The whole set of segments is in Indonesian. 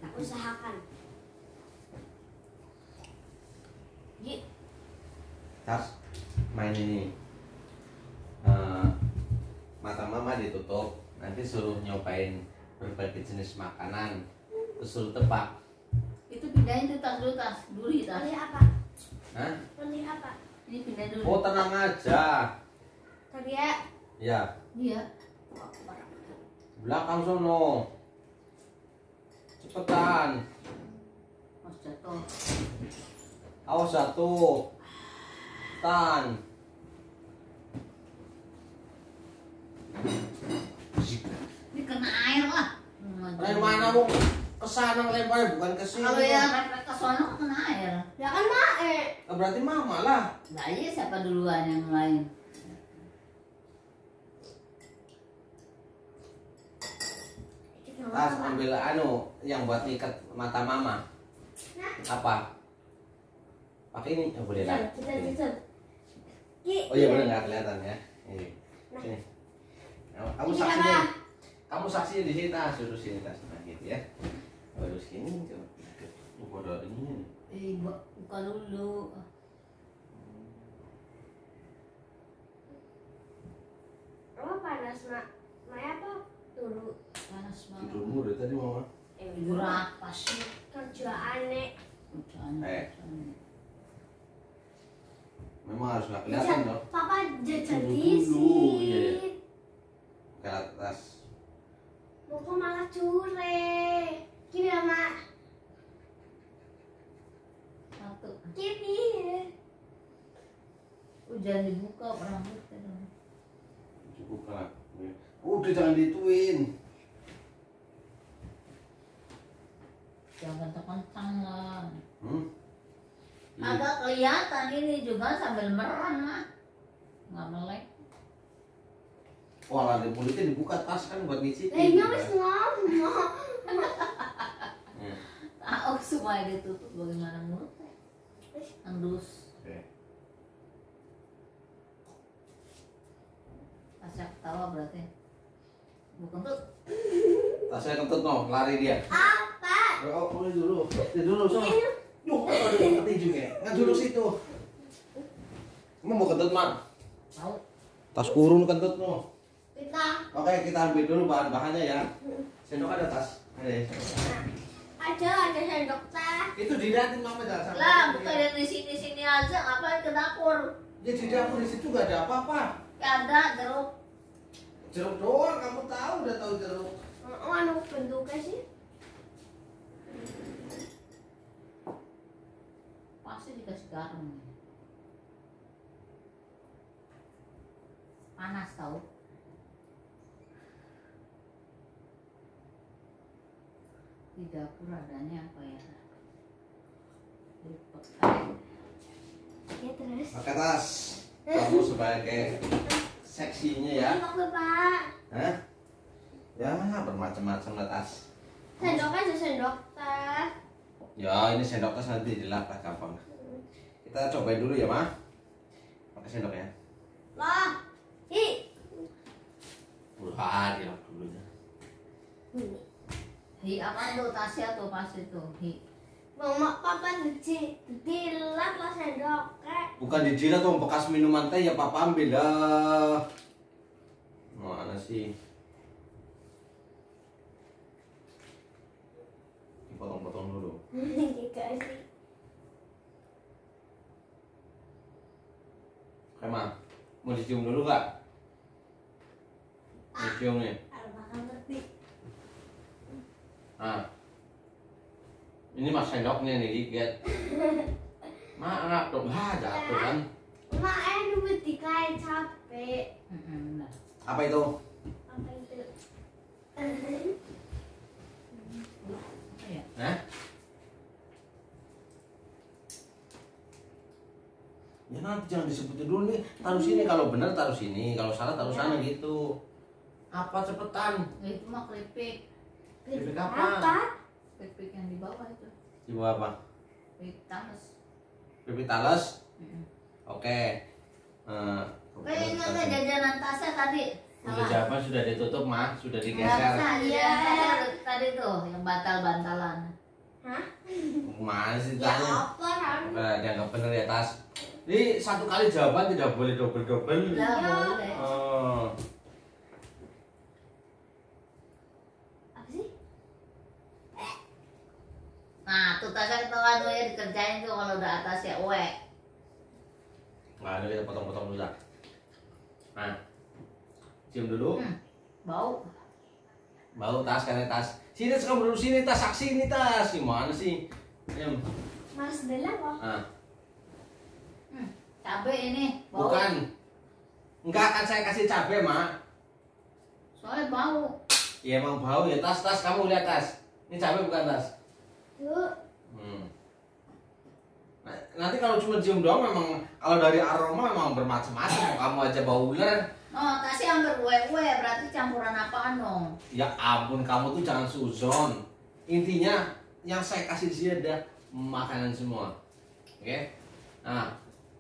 usahakan. Tas, main ini. Mata mama ditutup, nanti suruh nyobain berbagai jenis makanan, terus suruh tebak. Itu pindahin tuh tas dulu, tas duri tas. Pilih apa? Hah? Pilih apa? Ini pindahin dulu. Oh tenang aja. Tadi ya. Ya, Iya. belakang sono. Cepetan. Mas jatuh. Awas jatuh. Tan. Ini kena air lah. Air mana mau kesana lempar bukan ke sini. Kalau yang refleks ke sono kena air. Ya kan Mae. Berarti mama lah. Nah iya siapa duluan yang lain? Tas ambil yang buat ikat mata mama. Apa? Pakai ini, oh, boleh lah. Oh iya boleh nggak kelihatan ya. Ini. Sini. Kamu saksinya. Kamu saksinya di sini tas, suruh sini tas. Nah gitu ya. Harus gini coba. Bodoh ini. Buka dulu. Oh panas Mak. Maya apa? Dulu. Panas banget. Tidurmu dari tadi mama. Berapa sih? Kerja aneh. Memang harus nggak kelihatan dong. Papa jajan Tunggu di dulu, iya. sini. Ke atas. Mau kok malah cure. Gini ya Mak. Satu. Gini. Jangan dibuka rambutnya dong. Cukup lah. Udah jangan dituin. Jangan kencang lah. Iya. Agak kelihatan ini juga sambil merem mah. Nggak melek. Wah, di mulutnya dibuka tas kan buat ngisi. Lainnya wis ngomong. Tahu semua ditutup bagaimana mulutnya. Endus. Oke. Asyak tawa berarti. Bukan tuh. Tasnya kentut no, lari dia. Apa? Oh, boleh dulu. Dulu so. Yuh, ada yang keti juga. Nggak dulu situ. Kamu mau kentut mak? Tahu. Tas kurun kentut no. Kita. Oke, kita ambil dulu bahan-bahannya ya. Sendok ada tas? Ada ya? Ada sendok teh. Itu dilihatin mama jangan sampai. Lah, bukan yang di sini aja, ngapain ke dapur? Ya di dapur di situ gak ada apa-apa. Ya ada jeruk. Jeruk doang, kamu tahu udah tahu jeruk. Oh, anu bentuknya sih. Pasti dikasih garam. Panas tahu. Di dapur adanya apa ya? Lupa. Ya terus. Pakai tas. Kamu sebagai seksinya ya. Ini Bapak. Hah? Ya bermacam-macam lah tas. Sendok aja sendok teh. Ya ini sendok tas nanti dilap lah gampang. Kita cobain dulu ya mah. Pakai sendok ya. Lah. Wah dilap dulu ya. Hi apa tuh tasnya tuh pas itu hi. Mama papa dilap lah sendok teh. Bukan dijilat tuh bekas minuman teh ya papa ambil lah. Mana sih? Dipotong-potong dulu. Dikasih. Kemana? Mau dicium dulu gak? Dicium nih. Bakal ngerti. Nah. Ini mas sendoknya nih gigit. Maaf dong, jatuh kan? Mak, duit dikain capek. Benar. Apa itu? Apa itu? Ya. Hah? Ya nanti jangan disebutin dulu nih. Taruh sini kalau benar taruh sini, kalau salah taruh sana gitu. Apa cepetan? Itu mah keripik. Keripik apa? Keripik yang di bawah itu. Di bawah apa? Keripik talas. Keripik talas? Oke. Kayaknya nggak jajanan tasnya tadi. Udah jawaban sudah ditutup mah, sudah Nggak digeser. bisa, jajanan tasnya tadi itu yang bantal-bantalan. Hah? Mana sih Ya tanya? apa kan? Udah dianggap bener ya Tas. Ini satu kali jawaban tidak boleh double-double. Lah Ya. boleh. Oh. Apa sih? Nah, tuh tasnya ketahuan tuh ya dikerjain tuh kalau udah atas ya we. Nah, ini kita potong-potong dulu lah. Nah, cium dulu. Bau. Bau Tas, karena Tas. Sini kamu dulu sini Tas, saksi ini Tas. Gimana sih? Cium. Males bela kok. Nah, Cabe ini bau. bukan. Enggak akan saya kasih cabai, Mak. Soalnya bau. Ya emang bau ya Tas, kamu lihat Tas. Ini cabai bukan Tas? Tuh. Nah, nanti kalau cuma cium doang memang kalau dari aroma memang bermacam-macam. Kamu aja bau ular. Oh, tasnya hampir we berarti campuran apaan dong? Ya ampun, kamu tuh jangan suzon. Intinya yang saya kasih di sini ada makanan semua. Oke? Nah.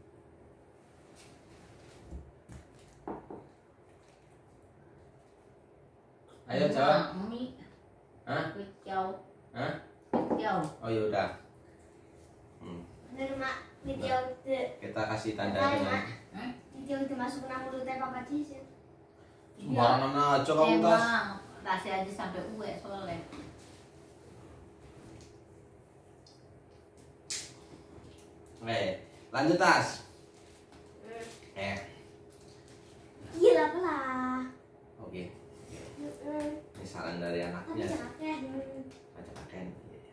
Ayo jawab. Mie. Hah? Kicau. Hah? Kicau. Oh yaudah. Bener mak. Video itu. Kita kasih tanda Hai, dengan Mak. Video itu masuk ke mulut teh papa sih. sembarangan aja kamu Tas. Emang tasnya aja sampai we soalnya. Oke, lanjut Tas. Gila pelah. Oke. Ini saran dari Tapi anaknya. jangan kayak Baca pakaian.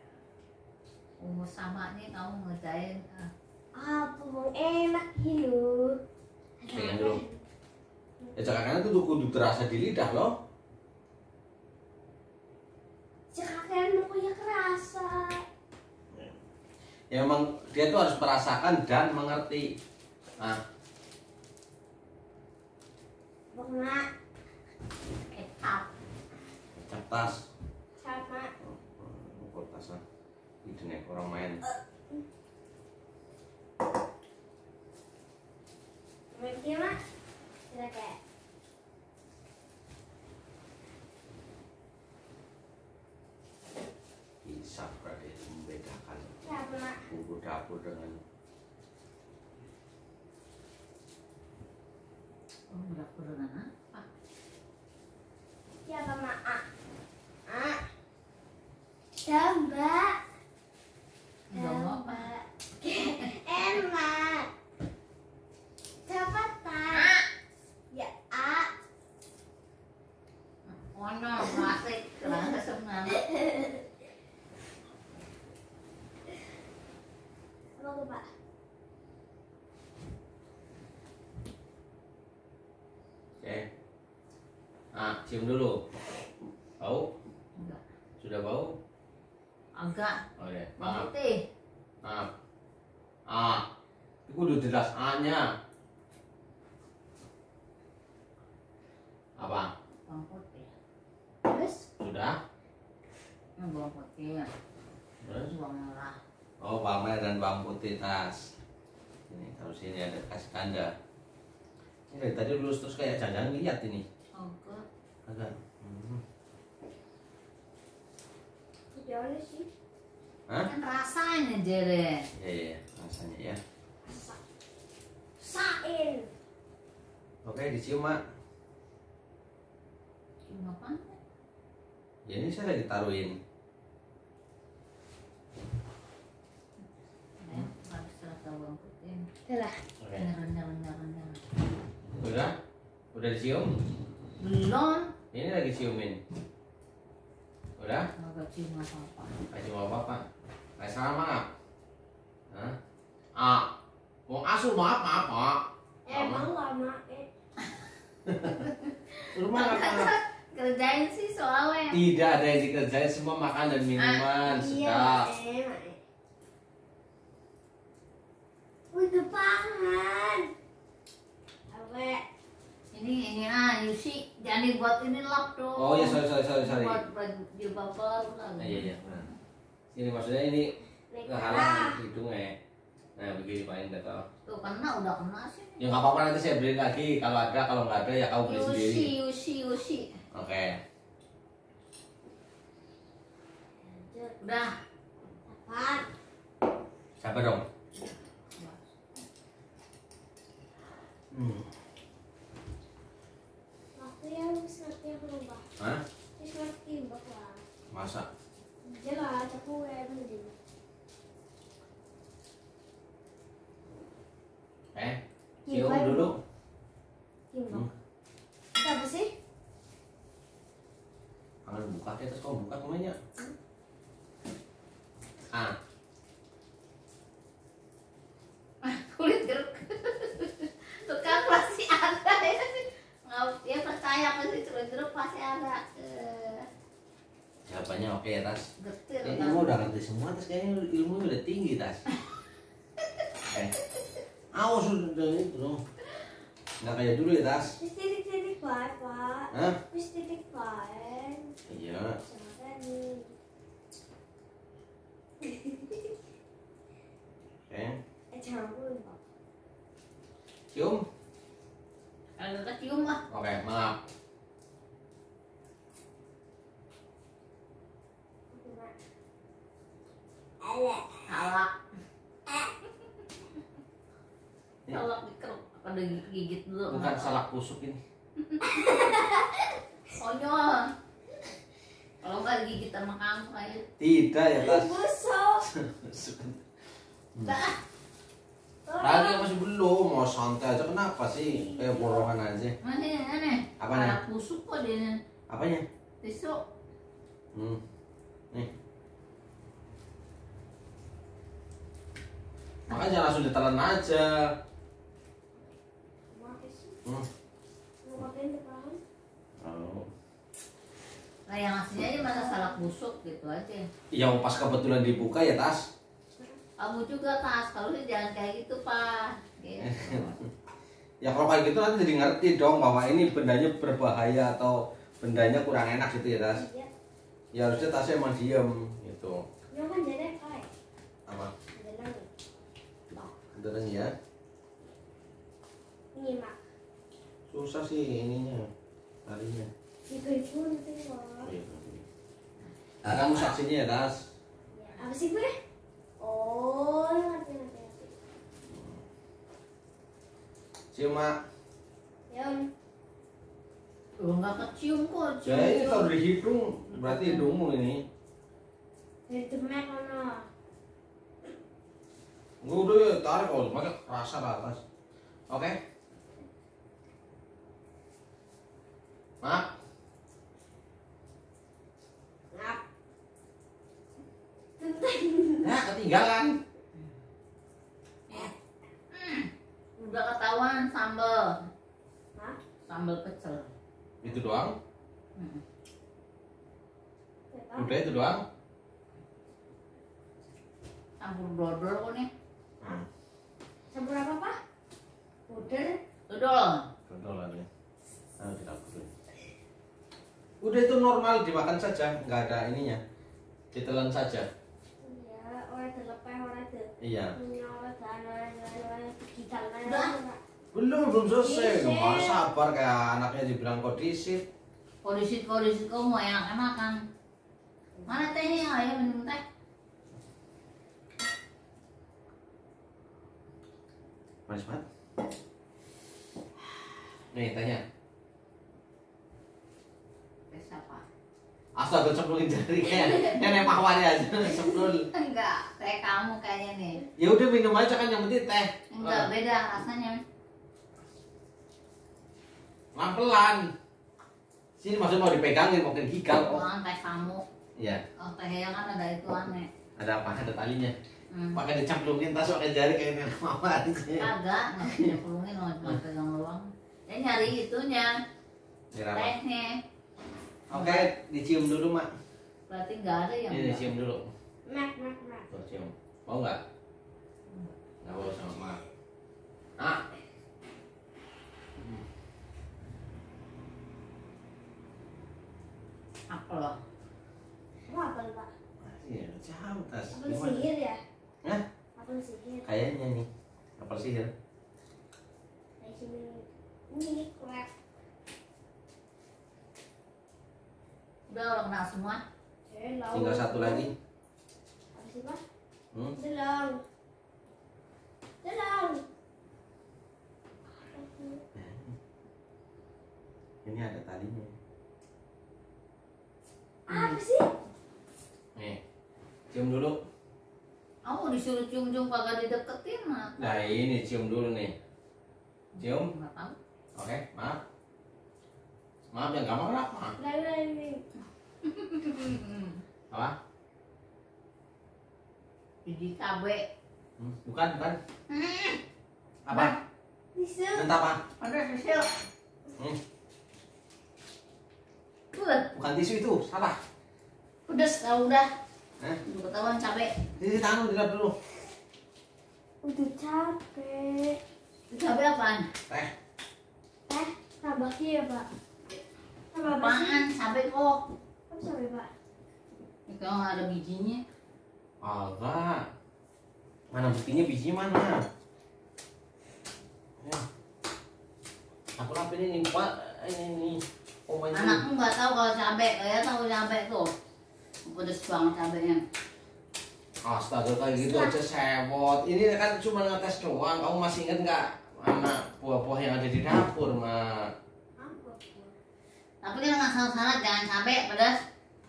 Sama nih kamu ngerjain. apa mau enak gitu. Pegang dulu. Ya cakakannya tuh kudu terasa di lidah loh. Cekakan pokoknya kerasa. Ya memang dia tuh harus merasakan dan mengerti. Nah, Pokoknya Kecap. kecap Tas. sama Ukur tasnya. Itu nih orang main. Mungkin mak. Tidak kayak. Bisa berarti membedakan Siapa mak? bumbu dapur dengan Oh, udah dengan apa? Siapa mak? Mbak. Mbak. Enak. Cepetan. Ya Oh no, masih kurang kesenangan. Apa Pak? Oke. Nah, cium dulu. Bau? Enggak. Sudah bau? Agak. Oh ya, Bawang maaf. putih. Maaf. Itu udah jelas A-nya. Apa? Bawang putih. Terus? Sudah? Bawang putih. Terus? Bawang merah. Oh, bawang merah dan bawang putih Tas. Ini taruh sini ada kasih tanda. Ini dari tadi lurus terus kayak jangan lihat ini. Agak. Agak. Gimana sih? Hah? Kan rasanya jere. Iya, rasanya ya. Sain. Oke, dicium, Mak. Cuma apa? Ya ini saya lagi taruhin. Harus rasa bawang putih. Udah. Oke. Rendah. Udah? Udah dicium? Belum. Ini lagi ciumin. Udah? Agak cium apa-apa. Kasih mau apa? Kayak salah maaf. Hah? Mau asuh maaf apa? Emang lama Rumah apa? Kerjain sih soalnya. Tidak ada yang dikerjain, semua makan dan minuman. Sudah. Udah pangan. Awe. Ini Yusi jangan dibuat ini lap dong. Oh ya, sorry. Buat jilbab baru lah. Iya. Ini maksudnya ini kehalang hidungnya. Nah begini paling nggak tahu. Tuh udah kena sih. Ya nggak apa-apa, nanti saya beli lagi. Kalau ada, kalau nggak ada ya kamu beli sendiri. Yusi. Oke. Udah. Sabar. Sabar dong. Aku yang ngerti yang berubah. Hah? Terus ngerti bakal. Masa? Jelas aku yang mending. Cium dulu. Cium. Apa sih? Jangan buka ya, terus kau buka semuanya. Kulit jeruk. Tukang pasti ada ya sih. Nggak, ya percaya pasti kulit jeruk pasti ada. Jawabannya oke ya, Tas. Getir Ini kan. mau udah ngerti semua, Tas. Kayaknya ilmu udah tinggi, Tas. Awas udah itu dong. Nggak kayak dulu ya, Tas. Terus titik-titik Pak. Hah? Terus titik Pak. Iya. Sama tadi. Oke. Jangan dulu Pak. Cium. Kalau kecium lah. Oke, maaf. Salak. Salak dikeruk. Apa ada gigit dulu? Bukan salak busuk ini. Konyol. Kalau nggak digigit sama kamu kayak. Tidak ya, Tas. Busuk. Dah. Lagi masih belum, mau santai aja. Kenapa sih? Kayak borongan aja. Aneh. Apanya? Salak busuk kok dia. Apanya? Tisu. Nih. Makanya langsung ditelan aja. Mati sih. Hmm. Mau makan depan. Oh. Nah yang aslinya aja masa salak busuk gitu aja. Yang pas kebetulan dibuka ya, Tas. Kamu juga Tas, kalau sih jangan kayak gitu Pak. Gitu. Ya kalau kayak gitu nanti jadi ngerti dong bahwa ini bendanya berbahaya atau bendanya kurang enak gitu ya, Tas. Iya. Ya harusnya Tasnya emang diem gitu. Yang kan jadi kayak. Apa? Jalan. Beneran ya? Ini Mak. Susah sih ininya, talinya. Ibu-ibu nanti Pak. Kamu saksinya ya, Tas. Ya, apa sih gue? Oh, ngerti. Cium, Mak. Ya, Nggak kecium kok. Ya ini kalau di hidung berarti hidungmu ini. dari demek mana? Gue udah ya, tarik kalau pakai rasa ke atas. Oke. Mak. Ngap. Nah, ketinggalan. Udah ketahuan sambal. Hah? Sambal pecel. Itu doang? Tetap. Udah itu doang? Campur dodol kok nih. Campur apa Pak? Puder. Dodol. Betul lah nih. Udah itu normal dimakan saja, nggak ada ininya. Ditelan saja. Iya, orang terlepas orang ter. Iya. Punya orang tanah kita Udah. Belum selesai. Disit. Nggak sabar kayak anaknya dibilang kok disit. Kondisi kau mau enak-enakan. Mana tehnya? Ayo minum teh. Manis banget. Nih tanya. Teh siapa? Astaga cemplungin jari kayak nenek mawar aja semprul. Enggak, teh kamu kayaknya nih. Ya udah minum aja kan yang penting teh. Enggak, beda rasanya. Pelan-pelan. Sini maksudnya mau dipegangin mau gigal. Bukan teh kamu. Iya. Oh, teh yang kan ada itu aneh. Ada apa? Ada talinya. Hmm. Pakai dicemplungin tas pakai jari kayak nenek mawar aja. Kagak, nggak punya pelungin, cuma pegang doang. Dia nyari itunya, Dirawat. tehnya. Oke, dicium dulu mak. Berarti nggak ada yang Ini enggak. dicium dulu. Mak. Tuh cium. Mau nggak? Nggak mau sama mak. Ah. Apa loh? Apa Pak? Iya, jauh tas. Apel sihir ya? Hah? Apel sihir. Kayaknya nih. Apel sihir. Kayak sini. Ini krep. Udah orang kena semua. Tinggal satu lagi. Delong. Delong. Ini ada talinya. Apa sih? Nih, cium dulu. Aku disuruh cium-cium kagak dideketin mah. Nah ini cium dulu nih. Cium. Nggak tahu. Oke, maaf. Maaf yang gampang apa? Lain. Apa? Biji cabe. Bukan. Apa? Tisu. Entah apa? Ada sisil. Bukan tisu itu, salah. Pedes kalau udah. Hah? Udah ketahuan cabe. Ini tangan dilap dulu. Udah capek. Cabe apaan? Teh. Tabaki ya Pak. Apa sih? Apaan? Cabe kok. Apa sampai Pak? Itu nggak ada bijinya. Agak. Mana buktinya bijinya mana? Ya. Aku lapin ini Pak. Ini. Oh, Anakmu nggak tahu kalau cabe, kayak tahu cabe tuh. Pedes banget cabenya. Astaga kayak gitu aja sewot. Ini kan cuma ngetes doang. Kamu masih inget nggak anak buah-buah yang ada di dapur, Mak? Tapi kan nggak salah-salah jangan cabe pedas.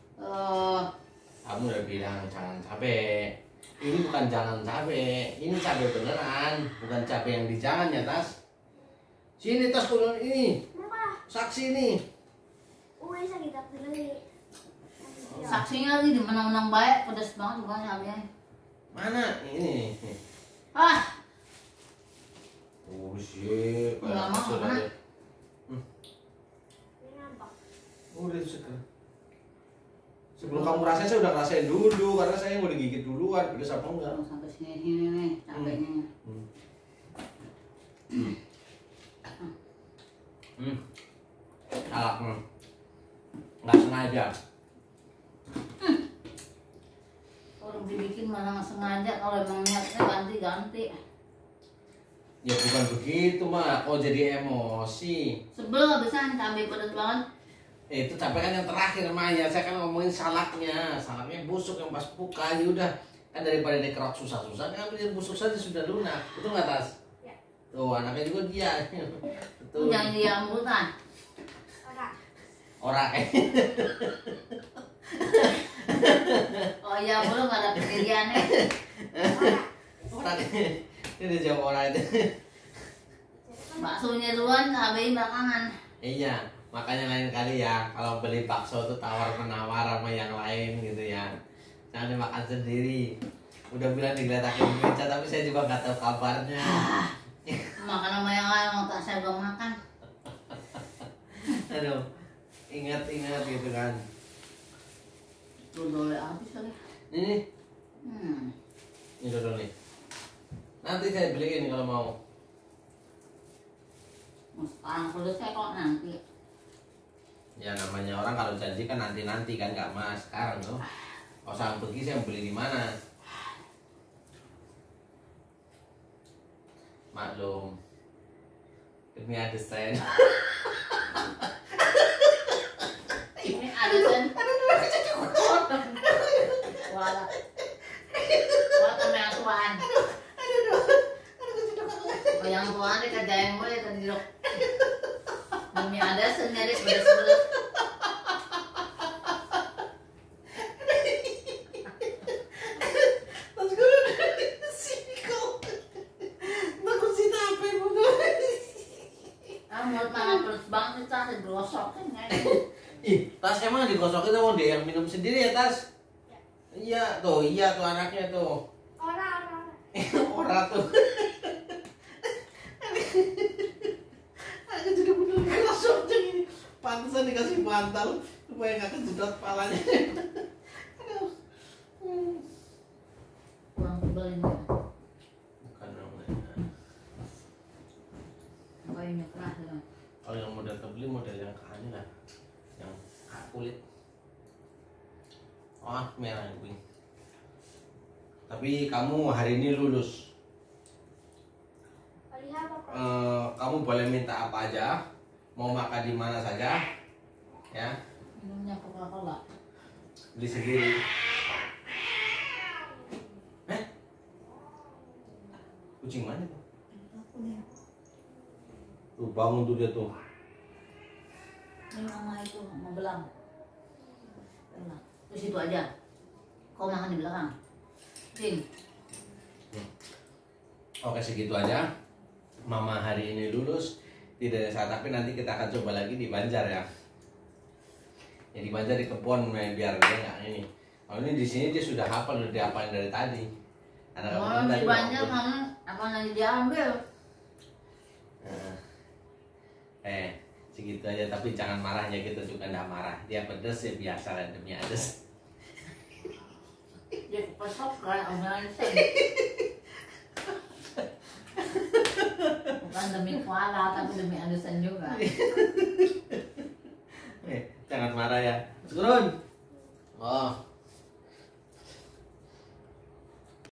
Kamu udah bilang jangan cabe. Ini bukan jangan cabe. Ini cabe beneran, bukan cabe yang di jangan ya Tas. Sini Tas turun ini. Kenapa? Saksi nih. Uwe sakit dulu nih. Saksinya lagi di menang-menang baik, pedas banget bukan cabenya. Mana? Ini. Ah, Oh shit. Nggak mau, mana? Ini nampak. Udah itu seger. Sebelum kamu rasain saya udah ngerasain dulu karena saya mau digigit duluan. Pedes apa enggak? kalau sampai sini nih cabenya. Alak. Nggak sengaja. Kalau dibikin mana nggak sengaja, kalau emang niatnya ganti-ganti. Ya bukan begitu Mak. Oh jadi emosi. Sebel bisa cabai pedas banget. Itu capek kan yang terakhir Maya. Saya kan ngomongin salaknya. Salaknya busuk yang pas buka. Ya udah. Kan daripada dikerok susah-susah, kan ambil yang busuk saja sudah lunak. Betul nggak Tas? Ya. Tuh anaknya juga dia. Betul. Jangan diambutan. Orang. Orang Oh iya, belum nggak ada pendiriannya. orang ini dia jawab orang itu. Baksonya duluan, cabai belakangan. Iya, makanya lain kali ya kalau beli bakso tuh tawar menawar sama yang lain gitu ya. Jangan dimakan sendiri. Udah bilang digeletakin meja tapi saya juga nggak tahu kabarnya. Makan sama yang lain, mau tak saya belum makan. Aduh, ingat-ingat gitu kan. Dodolnya habis kali. Ini, Hmm. ini dodol nih. Nanti saya beliin kalau mau. Sekarang selesai kok nanti. Ya namanya orang kalau janji kan nanti-nanti kan nggak Mas sekarang tuh. Kalau saya pergi saya beli di mana? Maklum. Demi AdSense. Ini ada sen. Wala. Wala sama yang tuaan. Oh, yang tuaan dikerjain gue ya tadi dok. Demi ada sendiri pedes-pedes. Mas gue udah di sini kok. Takut sih tapi Ah, mulut makan pedes banget sih, tas digosokin kan. Ih, Tas emang digosokin sama dia yang minum sendiri ya Tas? Iya tuh anaknya tuh. Orang. Orang tuh. Aku jadi bener digosok ini. Pantesan dikasih bantal supaya nggak kejedot palanya. Aduh. Kurang tebal ini ya. Bukan namanya. Apa ini keras ya? Kalau yang model kebeli model yang aneh lah, yang kulit. Oh merah ini. Tapi kamu hari ini lulus. Lihat apa? Kamu boleh minta apa aja, mau makan di mana saja, ya. Minumnya Coca-Cola. Beli sendiri. Kucing mana tuh? Tuh bangun tuh dia tuh. Ini mama itu mau belang. Terus itu aja. Kau makan di belakang. Tim. Oke segitu aja. Mama hari ini lulus. Tidak saat tapi nanti kita akan coba lagi di Banjar ya. Ya di Banjar di kebun biar dia nggak ini. Kalau ini di sini dia sudah hafal udah diapain dari tadi. Oh, di Banjar kamu apa lagi diambil? Nah, segitu aja tapi jangan marahnya kita juga nggak marah. Dia pedes ya biasa lah demi ades. Dia kepesok kan omongan sen. Bukan demi kuala tapi demi adusan juga. Jangan marah ya. Turun. Oh.